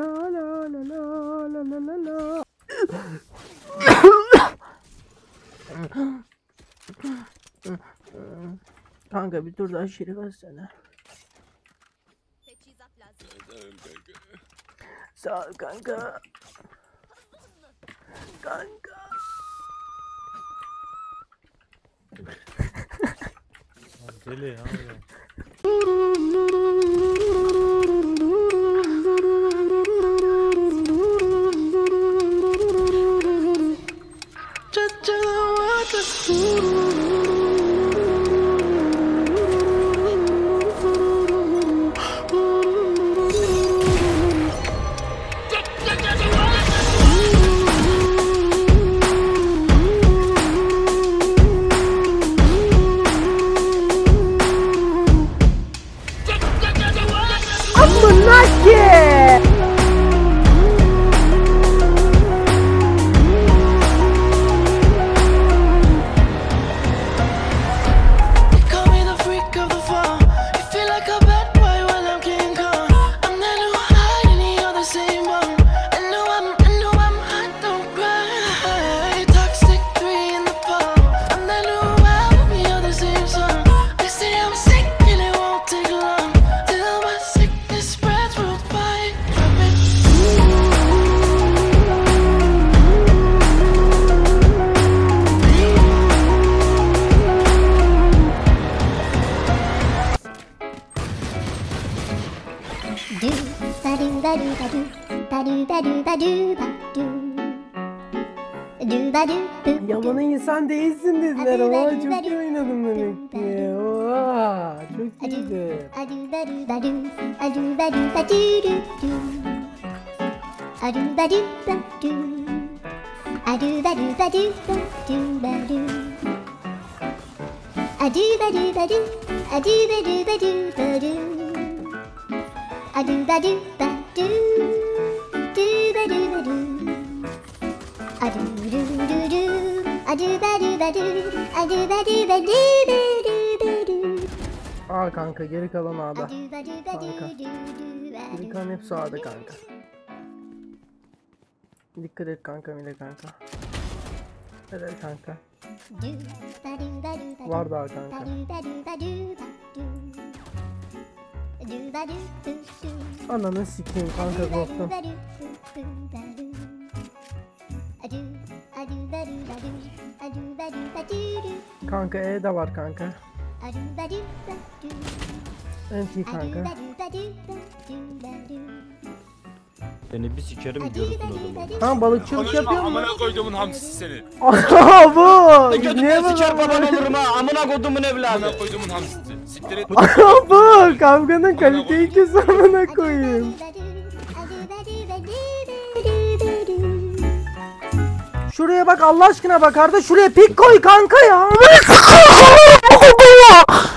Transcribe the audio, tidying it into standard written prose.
La la la la la la la la. Kanka bir tur daha şerif alsana. Teçhizat lazım. Sağ ol kanka. Kanka. Deli ya. Yaman insan değilsin dediler ama çok iyi oynadım demek ki. Oha, çok iyiydi. Aa kanka geri kalan A'da. Kanka. Geri kalan hep sağda kanka. Dikkat et kanka bile kanka. Evet kanka. Var daha kanka. Ananı sikeyim kanka korktum. Kanka E de var kanka. NT kanka. Seni bir sikerim görürsün o zaman. Tamam balıkçılık yapıyor mu? Amına koyduğumun hamsisi seni. Aha bu. Götüne siker baban olurum ha. Amına kodumun evladı. Amına koyduğumun hamsisi. Siktir et. Aha bu. Kavganın kaliteyi kes amına koyayım. Şuraya bak Allah aşkına bak Arda şuraya pik koy kanka ya.